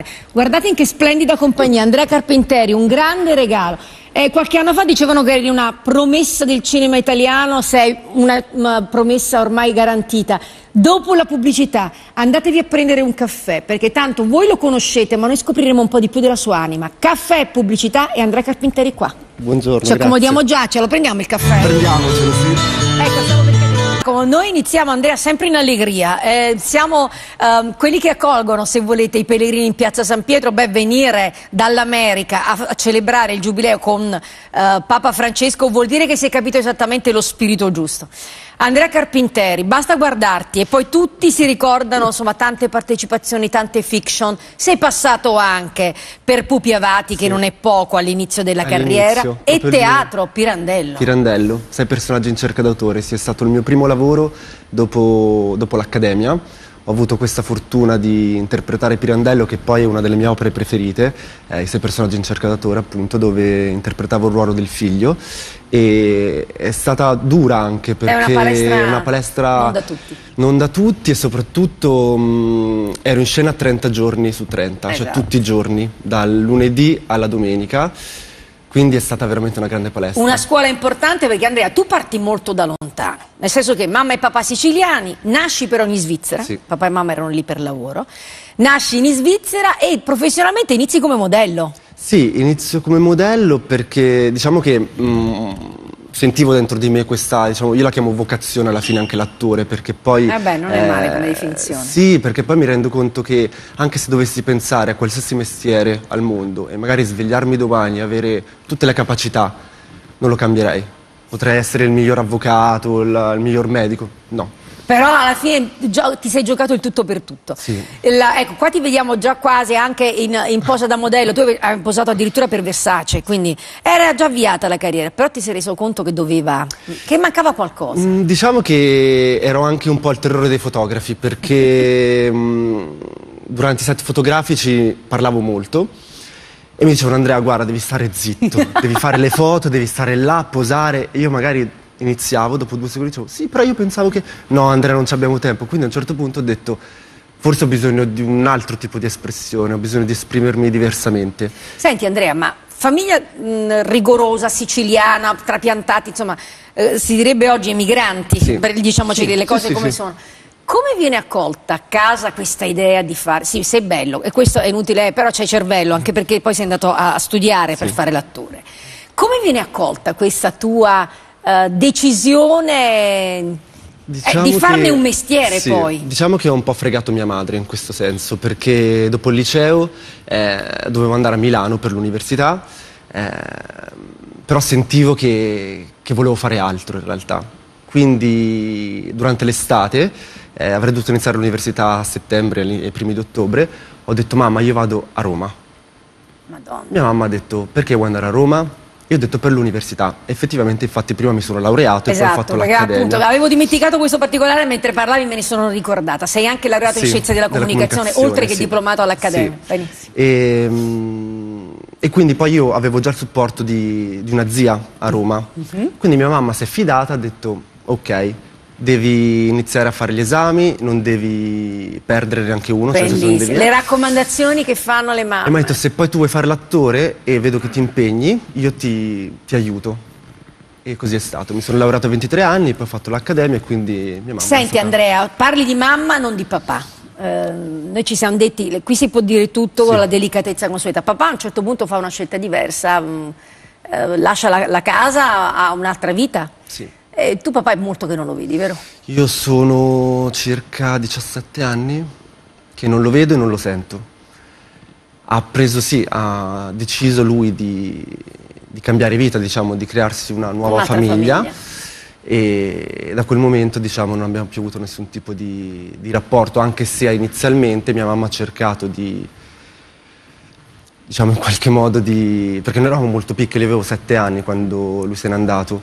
Guardate in che splendida compagnia, Andrea Carpinteri, un grande regalo. Qualche anno fa dicevano che eri una promessa del cinema italiano, sei una promessa ormai garantita. Dopo la pubblicità andatevi a prendere un caffè, perché tanto voi lo conoscete, ma noi scopriremo un po' di più della sua anima. Caffè, pubblicità e Andrea Carpinteri qua. Buongiorno, ci accomodiamo già, ce lo prendiamo il caffè? Prendiamocelo, sì. Ecco, stavo per chiedere. Noi iniziamo, Andrea, sempre in allegria. Siamo quelli che accolgono, se volete, i pellegrini in piazza San Pietro. Venire dall'America a celebrare il giubileo con Papa Francesco vuol dire che si è capito esattamente lo spirito giusto. Andrea Carpinteri, basta guardarti e poi tutti si ricordano, insomma, tante partecipazioni, tante fiction. Sei passato anche per Pupi Avati, che non è poco all'inizio della carriera, e teatro, Pirandello. Pirandello, 6 personaggi in cerca d'autore, sì, è stato il mio primo lavoro dopo l'Accademia. Ho avuto questa fortuna di interpretare Pirandello, che poi è una delle mie opere preferite, i 6 personaggi in cerca d'autore, appunto, dove interpretavo il ruolo del figlio. E è stata dura anche perché è una palestra non da tutti e soprattutto ero in scena 30 giorni su 30, cioè tutti i giorni, dal lunedì alla domenica. Quindi è stata veramente una grande palestra. Una scuola importante perché, Andrea, tu parti molto da lontano, nel senso che mamma e papà siciliani, nasci però in Svizzera, sì. Papà e mamma erano lì per lavoro, nasci in Svizzera e professionalmente inizi come modello. Sì, inizio come modello perché diciamo che sentivo dentro di me questa, diciamo, io la chiamo vocazione alla fine, anche l'attore, perché poi... Vabbè, non è male come definizione. Sì, perché poi mi rendo conto che anche se dovessi pensare a qualsiasi mestiere al mondo e magari svegliarmi domani e avere tutte le capacità, non lo cambierei. Potrei essere il miglior avvocato, il miglior medico, no. Però alla fine ti sei giocato il tutto per tutto. Sì. Ecco, qua ti vediamo già quasi anche in posa da modello. Tu hai posato addirittura per Versace, quindi era già avviata la carriera, però ti sei reso conto che che mancava qualcosa. Diciamo che ero anche un po' il terrore dei fotografi, perché durante i set fotografici parlavo molto e mi dicevano: Andrea, guarda, devi stare zitto, devi fare le foto, devi stare là, posare, e io magari iniziavo, dopo 2 secondi dicevo sì, però io pensavo che no, Andrea, non ci abbiamo tempo. Quindi a un certo punto ho detto forse ho bisogno di un altro tipo di espressione, ho bisogno di esprimermi diversamente. Senti, Andrea, ma famiglia rigorosa, siciliana, trapiantati, insomma, si direbbe oggi emigranti, sì. Diciamoci le cose come sono. Come viene accolta a casa questa idea di fare... Sì, sei bello, e questo è inutile, però c'hai cervello, anche perché poi sei andato a studiare per fare l'attore. Come viene accolta questa tua decisione di farne un mestiere, poi? Diciamo che ho un po' fregato mia madre in questo senso, perché dopo il liceo dovevo andare a Milano per l'università, però sentivo che volevo fare altro in realtà. Quindi durante l'estate, avrei dovuto iniziare l'università a settembre e primi di ottobre, ho detto: mamma, io vado a Roma. Madonna. Mia mamma ha detto: perché vuoi andare a Roma? Io ho detto: per l'università. Effettivamente, infatti, prima mi sono laureato e poi ho fatto l'accademia. Appunto, avevo dimenticato questo particolare, mentre parlavi me ne sono ricordata. Sei anche laureato in scienze della comunicazione, oltre che diplomato all'accademia. Sì. E quindi poi io avevo già il supporto di una zia a Roma. Quindi mia mamma si è fidata, ha detto: ok, devi iniziare a fare gli esami, non devi perdere neanche uno. Le raccomandazioni che fanno le mamme. E mi ha detto: se poi tu vuoi fare l'attore e vedo che ti impegni, io ti aiuto. E così è stato. Mi sono laureato a 23 anni, poi ho fatto l'accademia e quindi mia mamma... Senti, Andrea, parli di mamma, non di papà. Noi ci siamo detti, qui si può dire tutto con la delicatezza consueta. Papà a un certo punto fa una scelta diversa, lascia la casa, ha un'altra vita. Sì. Tu papà è molto che non lo vedi, vero? Io sono circa 17 anni che non lo vedo e non lo sento. Ha deciso lui di cambiare vita, diciamo, di crearsi una nuova famiglia. E da quel momento, diciamo, non abbiamo più avuto nessun tipo di rapporto, anche se inizialmente mia mamma ha cercato di, diciamo, in qualche modo perché noi eravamo molto piccoli, avevo 7 anni quando lui se n'è andato.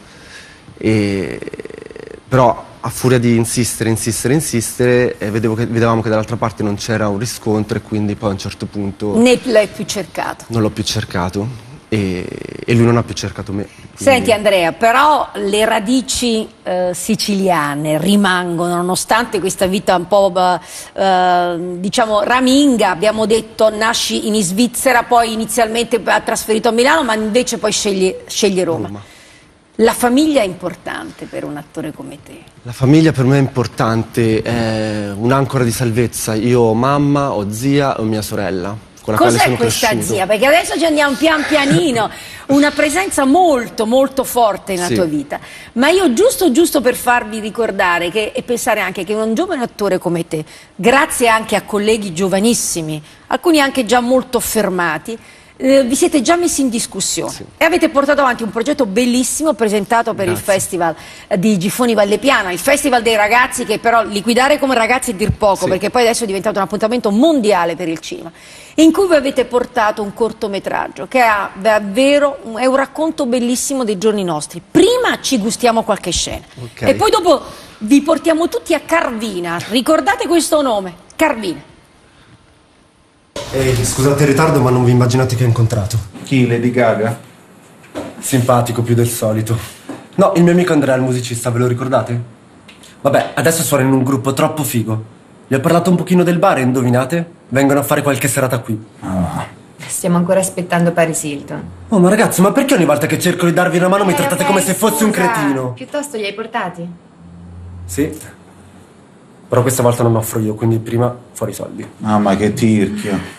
Però a furia di insistere, vedevamo che dall'altra parte non c'era un riscontro, e quindi poi a un certo punto... Ne l'hai più cercato? Non l'ho più cercato. e lui non ha più cercato me. Quindi... Senti Andrea, però le radici siciliane rimangono, nonostante questa vita un po' diciamo raminga. Abbiamo detto nasci in Svizzera, poi inizialmente trasferito a Milano, ma invece poi scegli Roma. La famiglia è importante per un attore come te? La famiglia per me è importante, è un'ancora di salvezza. Io ho mamma, ho zia e ho mia sorella. Cos'è questa zia? Perché adesso ci andiamo pian pianino, una presenza molto molto forte nella tua vita. Ma io giusto per farvi ricordare e pensare anche che un giovane attore come te, grazie anche a colleghi giovanissimi, alcuni anche già molto affermati, vi siete già messi in discussione e avete portato avanti un progetto bellissimo presentato per il Festival di Giffoni Vallepiana, il Festival dei ragazzi, che però liquidare come ragazzi è dir poco, perché poi adesso è diventato un appuntamento mondiale per il cinema, in cui vi avete portato un cortometraggio che ha davvero è un racconto bellissimo dei giorni nostri. Prima ci gustiamo qualche scena e poi dopo vi portiamo tutti a Carvina. Ricordate questo nome? Carvina. Scusate il ritardo, ma non vi immaginate che ho incontrato. Chi? Lady Gaga? Simpatico più del solito. No, il mio amico Andrea, il musicista, ve lo ricordate? Vabbè, adesso suona in un gruppo troppo figo. Gli ho parlato un pochino del bar e indovinate? Vengono a fare qualche serata qui. Stiamo ancora aspettando Paris Hilton. Oh, ma ragazzi, ma perché ogni volta che cerco di darvi una mano mi trattate come se fossi un cretino? Piuttosto li hai portati? Sì. Però questa volta non offro io, quindi prima fuori i soldi. Mamma che tirchio.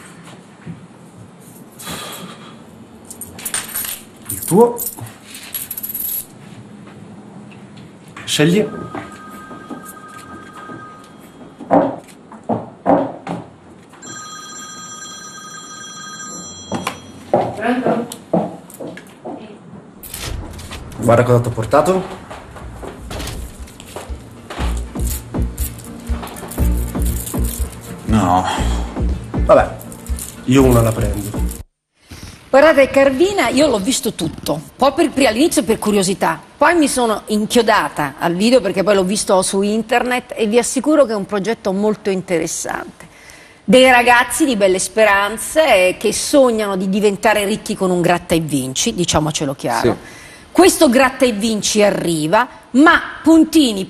Il tuo. Scegli. Pronto? Guarda cosa ti ho portato. No. Vabbè, io una la prendo. Guardate, Carvina, io l'ho visto tutto, poi all'inizio per curiosità, poi mi sono inchiodata al video perché poi l'ho visto su internet e vi assicuro che è un progetto molto interessante. Dei ragazzi di belle speranze che sognano di diventare ricchi con un gratta e vinci, diciamocelo chiaro. Sì. Questo gratta e vinci arriva, ma puntini.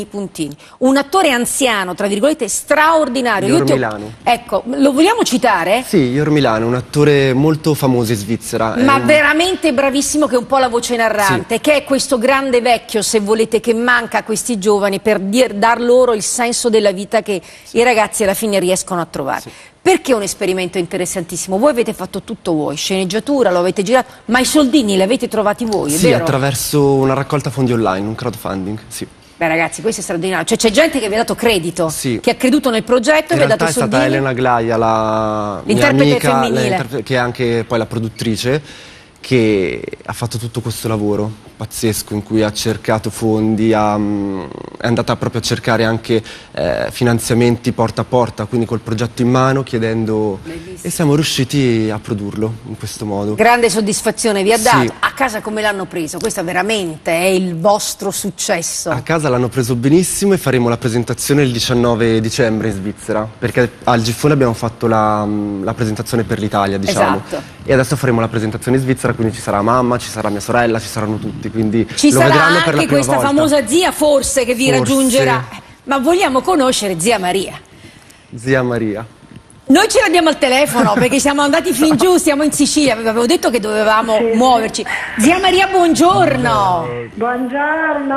Un attore anziano, tra virgolette, straordinario. Ior Milano. Ecco, lo vogliamo citare? Sì, Ior Milano, un attore molto famoso in Svizzera. Ma veramente bravissimo, che è un po' la voce narrante, che è questo grande vecchio, se volete, che manca a questi giovani per dar loro il senso della vita che i ragazzi alla fine riescono a trovare. Perché è un esperimento interessantissimo? Voi avete fatto tutto voi, sceneggiatura, lo avete girato, ma i soldini li avete trovati voi, è vero? Sì, attraverso una raccolta fondi online, un crowdfunding, sì. Beh ragazzi, questo è straordinario, cioè c'è gente che vi ha dato credito, che ha creduto nel progetto e vi ha dato i soldini. In realtà è stata Elena Glaia, la mia amica, che è anche poi la produttrice, che ha fatto tutto questo lavoro pazzesco in cui ha cercato fondi, è andata proprio a cercare anche finanziamenti porta a porta, quindi col progetto in mano, chiedendo, e siamo riusciti a produrlo in questo modo. Grande soddisfazione vi ha dato. A casa come l'hanno preso? Questo veramente è il vostro successo. A casa l'hanno preso benissimo e faremo la presentazione il 19 dicembre in Svizzera, perché al Giffoni abbiamo fatto la presentazione per l'Italia, diciamo. Esatto. E adesso faremo la presentazione in Svizzera, quindi ci sarà mamma, ci sarà mia sorella, ci saranno tutti, quindi ci lo sarà vedranno anche per la prima questa volta. Famosa zia forse che vi raggiungerà. Ma vogliamo conoscere zia Maria. Zia Maria. Noi ce l'abbiamo al telefono perché siamo andati fin giù, siamo in Sicilia, avevo detto che dovevamo muoverci. Zia Maria, buongiorno. Buongiorno.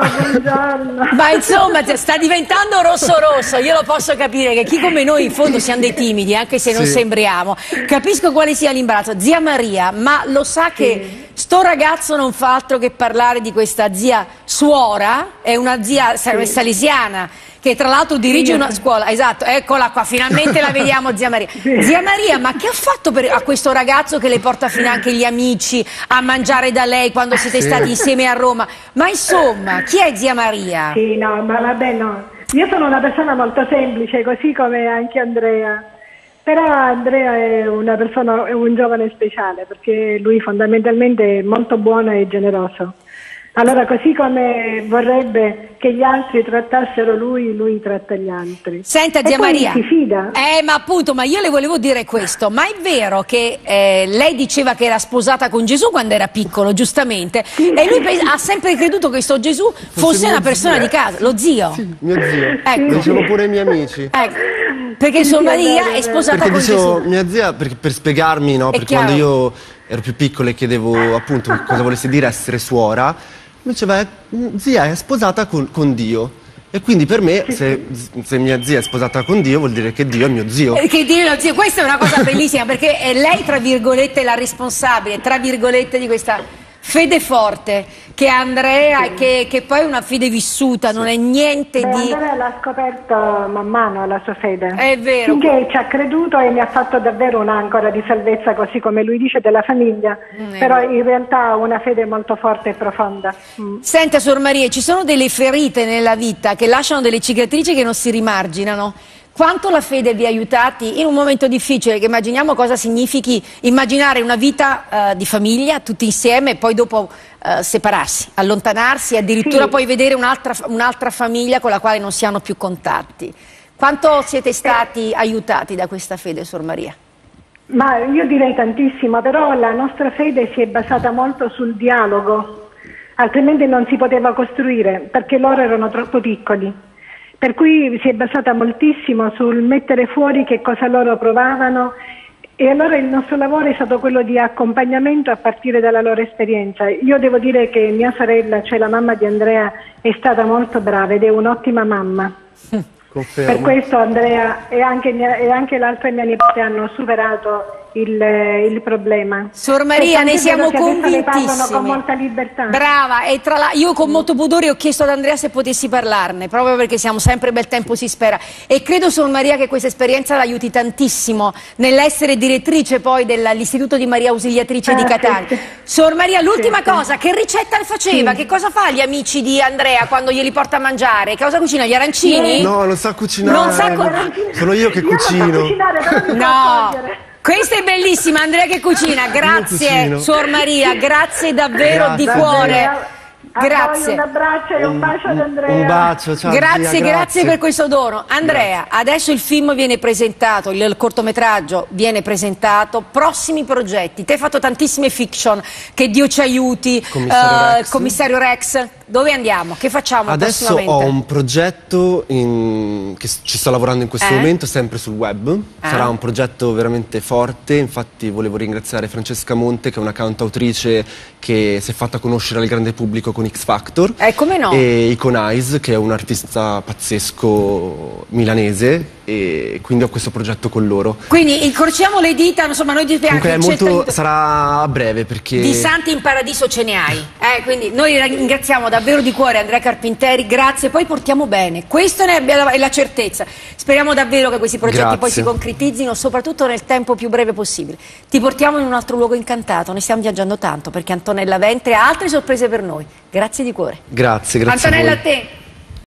Ma insomma sta diventando rosso, io lo posso capire che chi come noi in fondo siamo dei timidi, anche se non sembriamo. Capisco quale sia l'imbarazzo. Zia Maria, ma lo sa che sto ragazzo non fa altro che parlare di questa zia suora, è una zia salesiana, che tra l'altro dirige una scuola, esatto, eccola qua, finalmente la vediamo zia Maria. Zia Maria, ma che ha fatto a questo ragazzo che le porta fino anche gli amici a mangiare da lei quando siete stati insieme a Roma? Ma insomma, chi è zia Maria? Sì, no, ma vabbè no, io sono una persona molto semplice, così come anche Andrea. Però Andrea è una persona, è un giovane speciale, perché lui fondamentalmente è molto buono e generoso. Allora, così come vorrebbe che gli altri trattassero lui, lui tratta gli altri. Senta, E zia poi Maria. si fida. Ma appunto, ma io le volevo dire questo. Ma è vero che lei diceva che era sposata con Gesù quando era piccolo, giustamente, e lui ha sempre creduto che questo Gesù fosse una persona di casa, lo zio. Sì, mio zio. Ecco. Lo dicevo pure ai miei amici. Ecco, perché Sor Maria è sposata Perché con dicevo, Gesù. mia zia, per spiegarmi, no, È perché quando chiaro. io ero più piccolo e chiedevo appunto cosa volesse dire essere suora, mi diceva, zia è sposata con Dio. E quindi per me, se mia zia è sposata con Dio, vuol dire che Dio è mio zio. Che dire lo zio, questa è una cosa bellissima, perché è lei, tra virgolette, la responsabile, tra virgolette, di questa fede forte che ha Andrea e che poi è una fede vissuta, non è niente di... Andrea l'ha scoperto man mano la sua fede. È vero. Finché ci ha creduto e mi ha fatto davvero un'ancora di salvezza, così come lui dice, della famiglia. Però in realtà ha una fede molto forte e profonda. Senta, Sor Maria, ci sono delle ferite nella vita che lasciano delle cicatrici che non si rimarginano. Quanto la fede vi ha aiutati in un momento difficile, che immaginiamo cosa significhi immaginare una vita di famiglia, tutti insieme, e poi dopo separarsi, allontanarsi, e addirittura poi vedere un'altra famiglia con la quale non si hanno più contatti. Quanto siete stati aiutati da questa fede, Sor Maria? Ma io direi tantissimo, però la nostra fede si è basata molto sul dialogo, altrimenti non si poteva costruire, perché loro erano troppo piccoli. Per cui si è basata moltissimo sul mettere fuori che cosa loro provavano, e allora il nostro lavoro è stato quello di accompagnamento a partire dalla loro esperienza. Io devo dire che mia sorella, cioè la mamma di Andrea, è stata molto brava ed è un'ottima mamma. Confermo. Per questo Andrea e anche l'altra mia nipote hanno superato il problema. Sor Maria, ne siamo che adesso ne parlano convintissimi. con molta libertà. Brava, e io con molto pudore ho chiesto ad Andrea se potessi parlarne, proprio perché siamo sempre bel tempo, si spera. E credo, Sor Maria, che questa esperienza l'aiuti tantissimo nell'essere direttrice poi dell'Istituto di Maria Ausiliatrice di Catania. Sì. Sor Maria, l'ultima cosa, che ricetta le faceva? Che cosa fa agli amici di Andrea quando glieli porta a mangiare? Che cosa cucina? Gli arancini? No, non sa cucinare. Non sa Sono io che cucino. Non so cucinare, però mi so No, accorgere. questa è bellissima, Andrea che cucina, grazie cucino. Sor Maria, grazie davvero Grazie. di cuore, A voi grazie. un abbraccio e un bacio ad Andrea. Un bacio, ciao Grazie, zia, grazie per questo dono. Andrea, adesso il film viene presentato, il cortometraggio viene presentato, prossimi progetti. Te hai fatto tantissime fiction, che Dio ci aiuti, Commissario Rex, dove andiamo? Che facciamo Adesso prossimamente? ho un progetto che ci sto lavorando in questo momento, sempre sul web. Sarà un progetto veramente forte, infatti volevo ringraziare Francesca Monte, che è una cantautrice che si è fatta conoscere al grande pubblico con X Factor. Come no? E Icon Eyes, che è un artista pazzesco milanese, e quindi ho questo progetto con loro. Quindi incrociamo le dita, insomma noi ti Comunque sarà a breve, perché... Di santi in paradiso ce ne hai, quindi noi ringraziamo davvero di cuore Andrea Carpinteri, grazie, poi portiamo bene, questo ne abbiamo la certezza, speriamo davvero che questi progetti poi si concretizzino, soprattutto nel tempo più breve possibile. Ti portiamo in un altro luogo incantato, ne stiamo viaggiando tanto, perché Antonella Ventre ha altre sorprese per noi, grazie di cuore. Grazie, Antonella, a voi. a te.